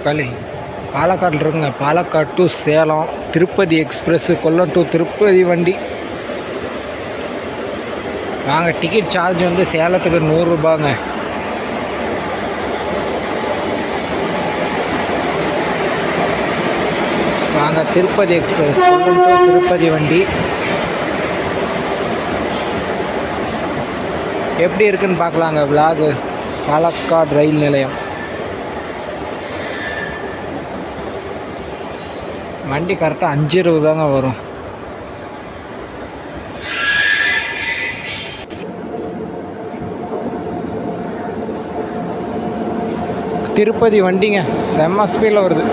களி பாலக்காட்டில் இருக்குங்க. Palakkad to Salem Tirupati express, Kollam to Tirupati வண்டி. வாங்க, டிக்கெட் சார்ஜ் வந்து சேலத்துக்கு 100 ரூபாங்க. வாங்க, திருப்பதி எக்ஸ்பிரஸ் கொல்லம் டு திருப்பதி வண்டி. எப்படி இருக்குன்னு பார்க்கலாங்க. விலாகு பாலக்காடு ரயில் நிலையம். வண்டி கரெக்டாக 5:20 தாங்க வரும். திருப்பதி வண்டிங்க செம்ம ஸ்பீடில் வருது.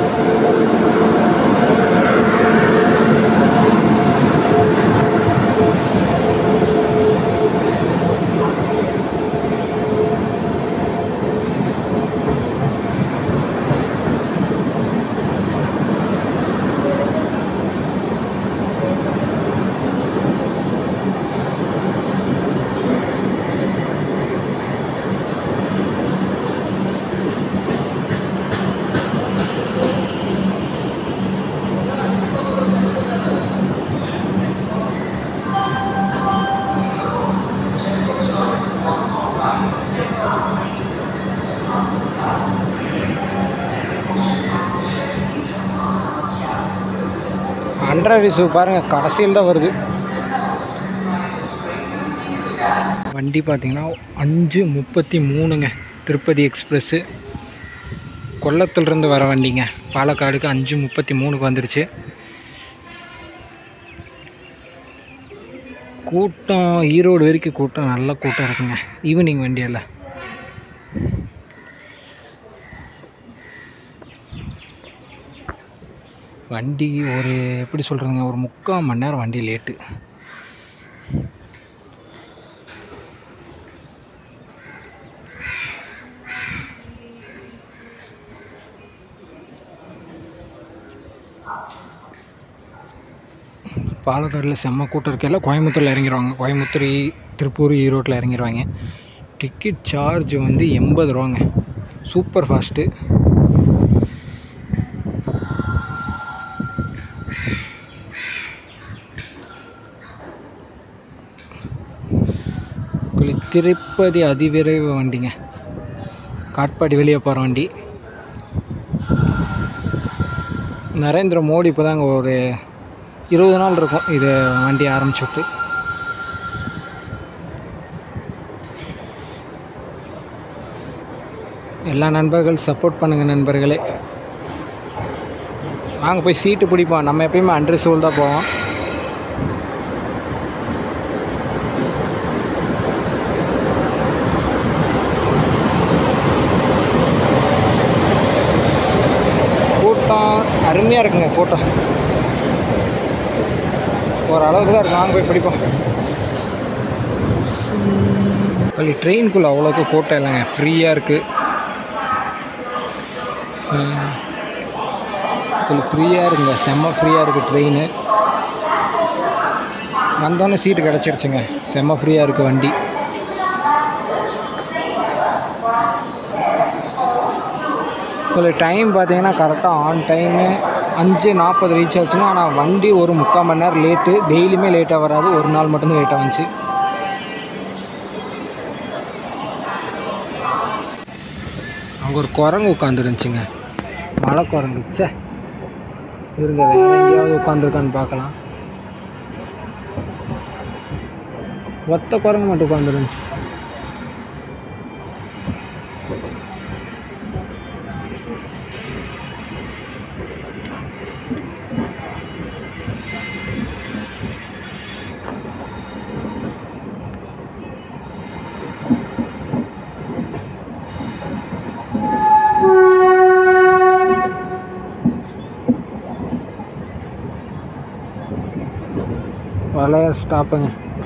அண்டர் விசு பாருங்கள், கடைசியில் தான் வருது. வண்டி பார்த்தீங்கன்னா 5:33ங்க. திருப்பதி எக்ஸ்பிரஸ்ஸு கொல்லத்திலிருந்து வர வண்டிங்க. பாலக்காடுக்கு 5:33க்கு வந்துருச்சு. கூட்டம் ஈரோடு வரைக்கும் கூட்டம், நல்ல கூட்டம் இருக்குங்க. ஈவினிங் வண்டியில் வண்டி ஒரு எப்படி சொல்கிறதுங்க, ஒரு 3/4 மணி நேரம் வண்டி லேட்டு. பாலக்காடில் செம்ம கூட்டம் இருக்கையில் கோயம்புத்தூரில் இறங்கிடுவாங்க. கோயம்புத்தூர், திருப்பூர், ஈரோட்டில் இறங்கிடுவாங்க. டிக்கெட் சார்ஜ் வந்து 80 ரூபாங்க. Super fast. திருப்பதி அதிவிரைவு வண்டிங்க. காட்பாடி வெளியே போகிற வண்டி. நரேந்திர மோடி இப்போ தாங்க ஒரு 20 நாள் இருக்கும் இது வண்டி ஆரம்பிச்சுட்டு. எல்லா நண்பர்கள் சப்போர்ட் பண்ணுங்கள் நண்பர்களே. வாங்க போய் சீட்டு பிடிப்போம். நம்ம எப்பயுமே அன்ரிசர்வ்டு தான் போவோம். அருமையாக இருக்குங்க கூட்டம். ஓரளவுக்கு தான் இருக்கும். வாங்க போய் பிடிப்போம். ட்ரெயின்குள்ளே அவ்வளோக்கு கூட்டம் இல்லைங்க, ஃப்ரீயாக இருக்குது. ஃப்ரீயாக இருக்குங்க, செம்ம ஃப்ரீயாக இருக்குது ட்ரெயின். வந்தோடனே சீட்டு கிடச்சிருச்சுங்க. செம்ம ஃப்ரீயாக இருக்குது வண்டி. டைம் பார்த்தீங்கன்னா கரெக்டாக ஆன் டைமு 5:40 ரீச் ஆச்சுங்க. ஆனால் வண்டி ஒரு 3/4 மணி நேரம் லேட்டு. டெய்லியுமே லேட்டாக வராது, ஒரு நாள் மட்டும்தான் லேட்டாக வந்துச்சு. அங்கே ஒரு குரங்கு உட்காந்துருந்துச்சுங்க, மலை குரங்கு. சே இருங்க, வேறு எங்கேயாவது உட்காந்துருக்கான்னு பார்க்கலாம். ஒத்த குரங்கு மட்டும் உட்காந்துருந்துச்சு. பழைய ஸ்டாப்புங்க.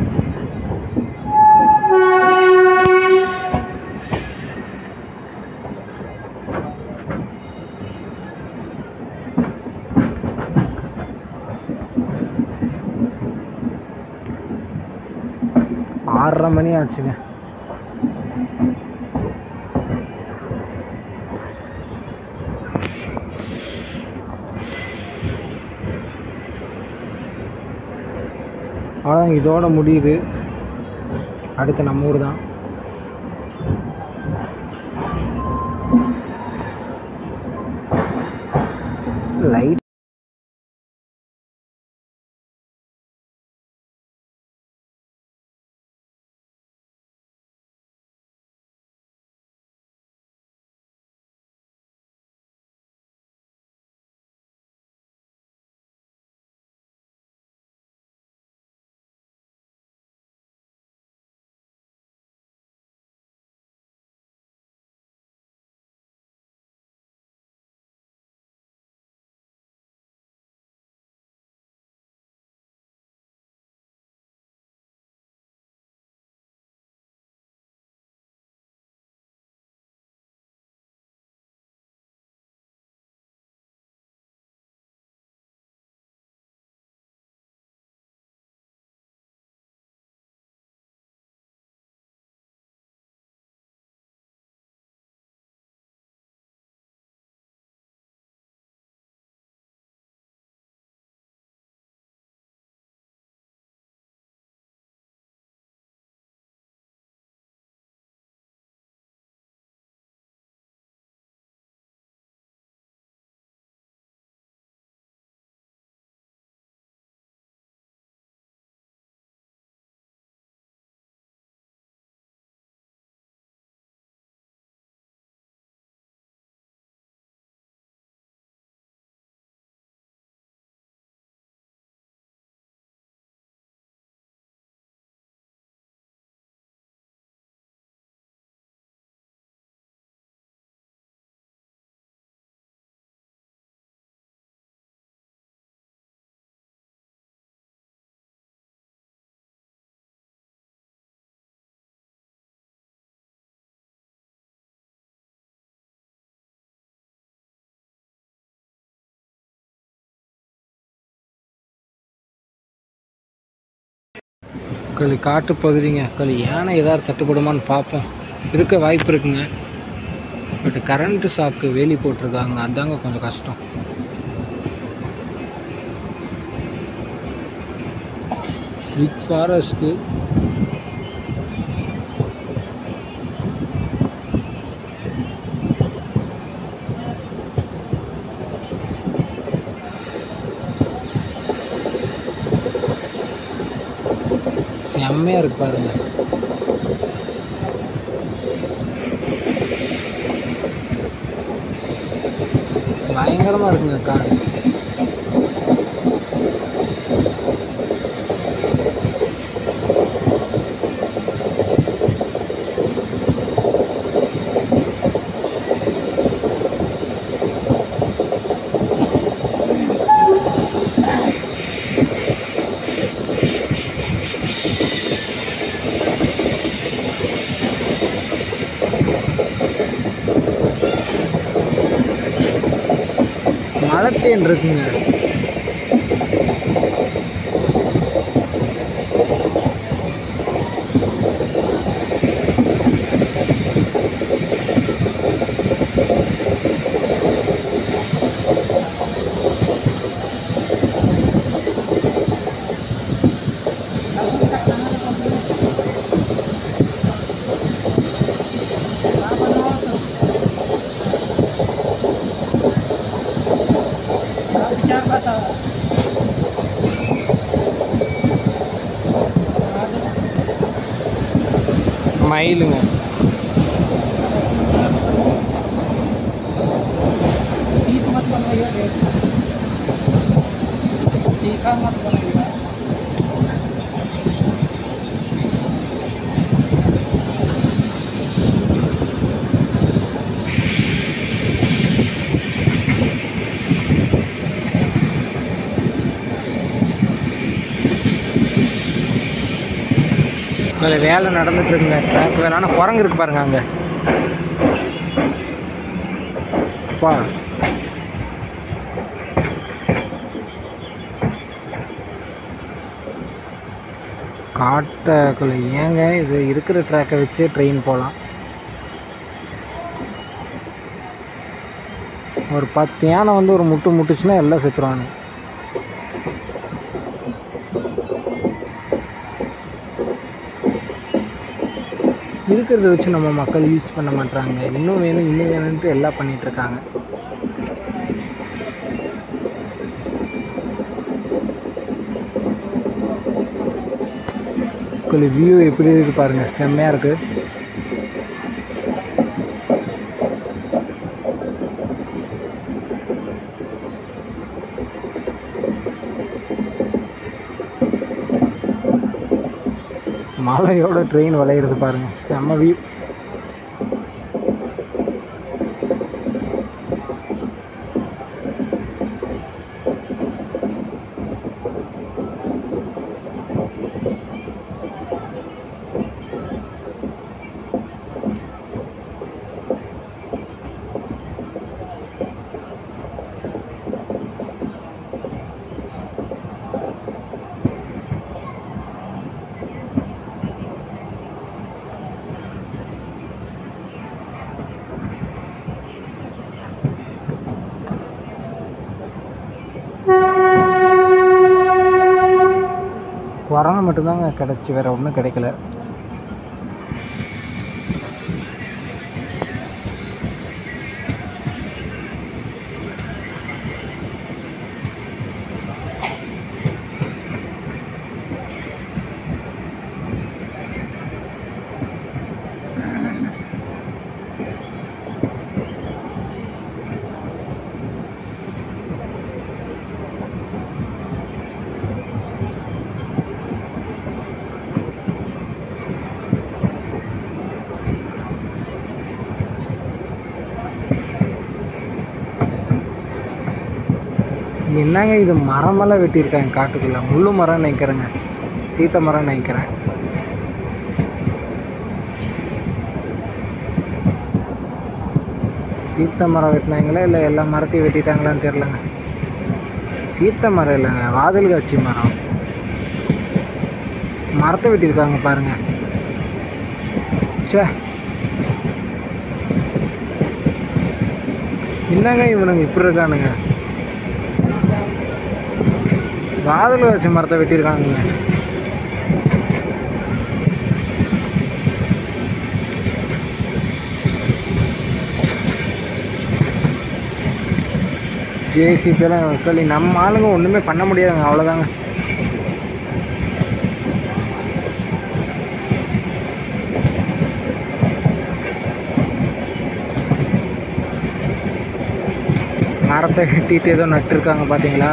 ஆறரை மணி ஆச்சுங்க. அவ்வளோதான், இதோட முடியுது. அடுத்து நம்ம ஊர் தான். லைட் காட்டு பகுதிங்க. யானை ஏதாவது தட்டுப்படுமான்னு பார்ப்போம். இருக்க வாய்ப்பு இருக்குங்க. பட் கரண்ட்டு சாக்கு வேலி போட்டிருக்காங்க, அதாங்க கொஞ்சம் கஷ்டம். Big forest. செம்மையாக இருக்கு பாருங்க. பயங்கரமாக இருக்குங்க காடு. மலைத்தேன் இருக்குங்க. மயிலுங்க. வேலை நடந்துட்டு இருக்குங்க. ட்ராக் வேலை. ஆனால் குரங்கு இருக்கு பாருங்க அங்கே. அப்பா காட்டுக்குள்ள ஏங்க இது இருக்கிற ட்ராக்கை வச்சு ட்ரெயின் போகலாம். ஒரு 10 யானை வந்து ஒரு முட்டுச்சுன்னா எல்லாம் செத்துருவாங்க. இருக்கிறத வச்சு நம்ம மக்கள் யூஸ் பண்ண மாட்றாங்க. இன்னும் வேணும்ன்ட்டு எல்லாம் பண்ணிகிட்ருக்காங்க. வியூ எப்படி இருக்குது பாருங்கள், செம்மையாக இருக்குது. மலையோட ட்ரெயின் விளையிறது பாருங்கள், செம்ம வியூ. குரங்கு மட்டும்தாங்க கிடச்சி, வேறு ஒன்றும் கிடைக்கல. என்னங்க இது மரமெல்லாம் வெட்டியிருக்காங்க காட்டுக்குள்ள. முள்ளு மரம் நினைக்கிறேங்க, சீத்த மரம் நினைக்கிறேன். சீத்த மரம் வெட்டினாங்களா இல்லை எல்லா மரத்தையும் வெட்டிட்டாங்களான்னு தெரிலங்க. சீத்த மரம் இல்லைங்க, வாதில் காட்சி மரம். மரத்தை வெட்டியிருக்காங்க பாருங்க. சே, என்னங்க இவனுங்க இப்படி இருக்கானுங்க. வாதில் வச்ச மரத்தை வெட்டியிருக்காங்க. ஜேசிபியெல்லாம் சொல்லி நம்ம ஆளுங்க ஒன்றுமே பண்ண முடியாதுங்க, அவ்வளோதாங்க. மரத்தை வெட்டிட்டு ஏதோ நட்டுருக்காங்க பார்த்தீங்களா.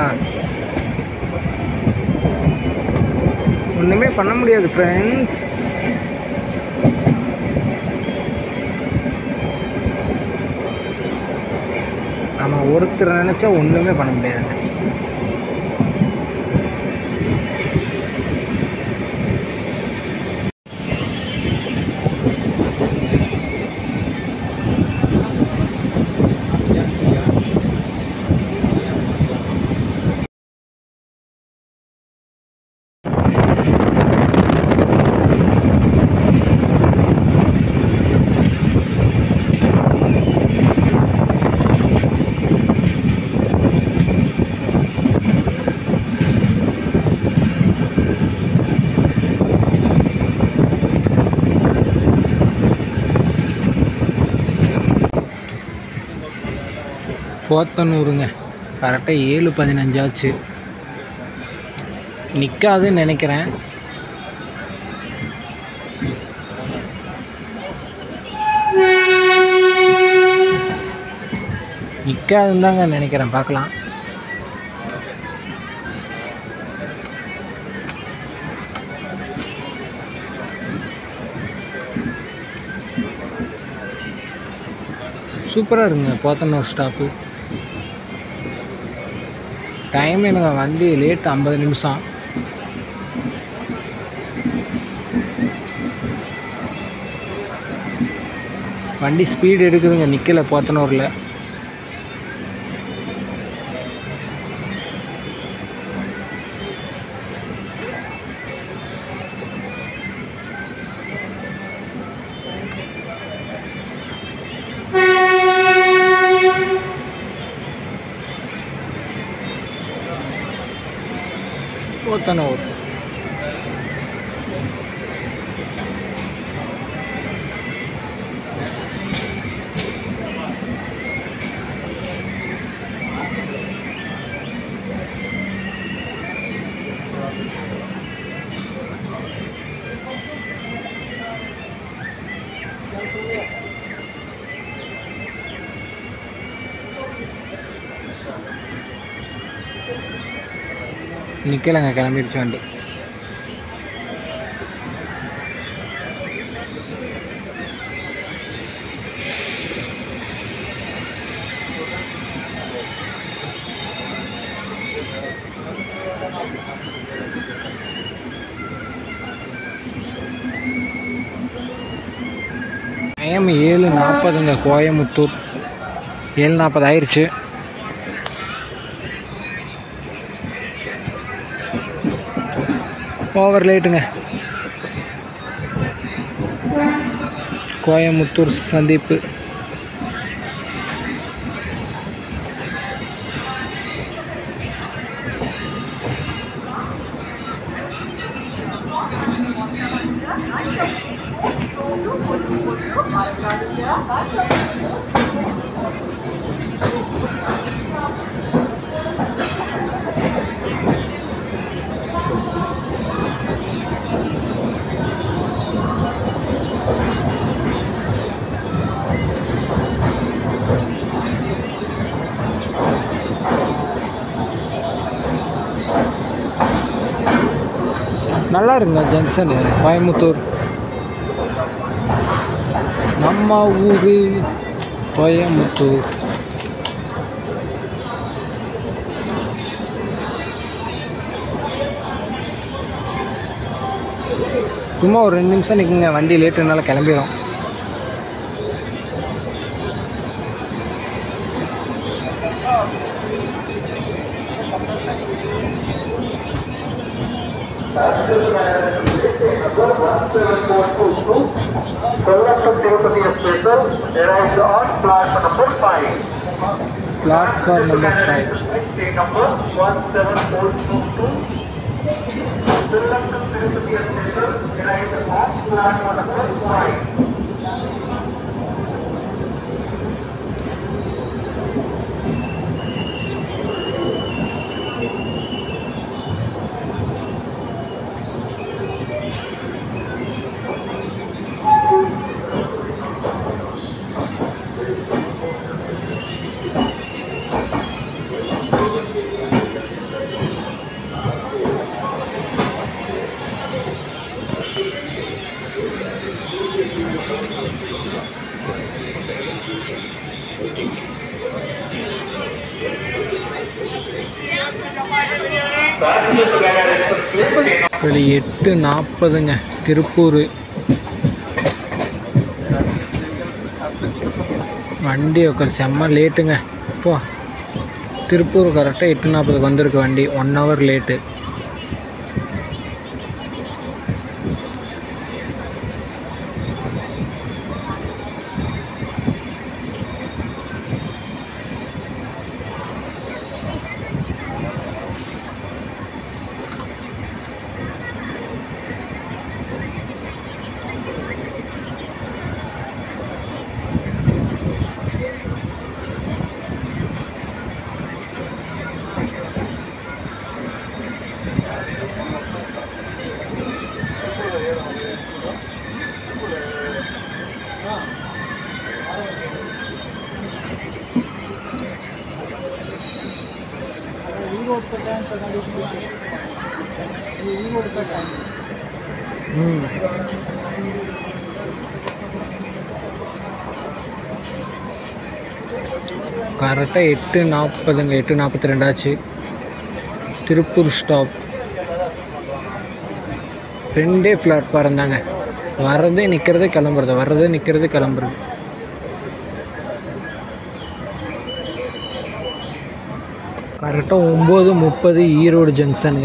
ஒன்றுமே பண்ண முடியாது ஃப்ரெண்ட்ஸ். நம்ம ஒருத்தர் நினச்சா ஒன்றுமே பண்ண முடியாது. போத்தனூருங்க, கரெக்டாக 7:15 ஆச்சு. நிற்காதுன்னு நினைக்கிறேன். நிற்காதுன்னு தாங்க நினைக்கிறேன், பார்க்கலாம். சூப்பராக இருக்குங்க போத்தனூர் ஸ்டாப்பு. டைம் எனக்கு வண்டி லேட் 50 நிமிஷம். வண்டி ஸ்பீடு எடுக்குதுங்க, நிற்கலை போத்தனூரில். போத்தனூர் நிற்கலைங்க, கிளம்பிடுச்சு வண்டி. டைம் 7:40ங்க. கோயமுத்தூர் 7:40 ஆயிடுச்சு. ஓவர் லேட்டுங்க. கோயமுத்தூர் சந்திப்பு. நல்லா இருக்குங்க ஜங்ஷனு. கோயமுத்தூர் நம்ம ஊர் கோயமுத்தூர். சும்மா ஒரு 2 நிமிஷம் நிற்குங்க, வண்டி லேட்டுனால கிளம்பிடும். Platform number 5. இப்போ 8:40ங்க. திருப்பூர் வண்டி உட்கார் செம்ம லேட்டுங்க. இப்போ திருப்பூர் கரெக்டாக 8:40க்கு வந்திருக்கு வண்டி. 1 ஹவர் லேட்டு. கரெக்டாக 8:40ங்க. 8:42 ஆச்சு. திருப்பூர் ஸ்டாப். 2 பிளாட்ஃபார்ம் தாங்க. வர்றதே நிற்கிறது கிளம்புறது, வர்றதே நிற்கிறது கிளம்புறது. கரெக்டாக 9:30 ஈரோடு ஜங்ஷனுங்க.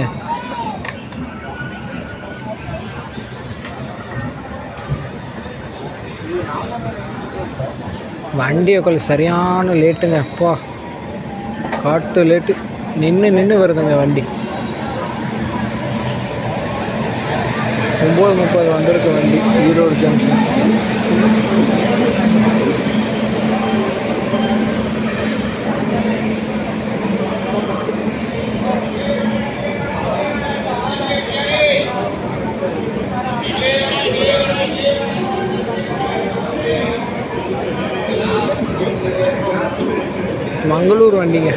வண்டி உட்கால சரியான லேட்டுங்க. அப்பா காட்டு லேட்டு. நின்று வருதுங்க வண்டி. 9:30 வந்திருக்கு வண்டி ஈரோடு ஜங்ஷன். மங்களூர் வண்டிங்க.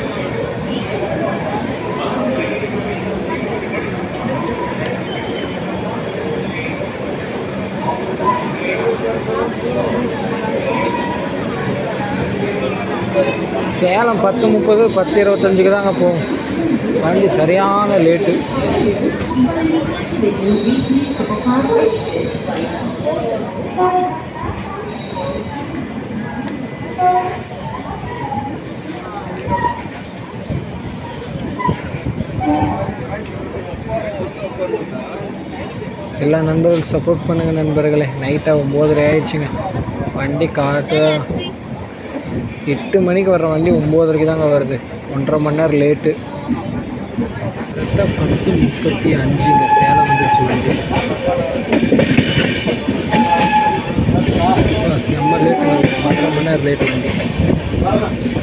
சேலம் 10:30 10:25 தாங்க போகும். வண்டி சரியான லேட்டு. எல்லா நண்பர்கள் சப்போர்ட் பண்ணுங்கள் நண்பர்களே. நைட்டாக 9:30 ஆயிடுச்சுங்க. வண்டி காட்டு 8 மணிக்கு வர்ற வண்டி 9:30 தாங்க வருது. 1.5 மணி நேரம் லேட்டு. கரெக்டாக 10:35 சேலம் வந்துருச்சு வண்டி. செம்ம லேட்டு, 1.5 மணி நேரம் லேட்டு வண்டி.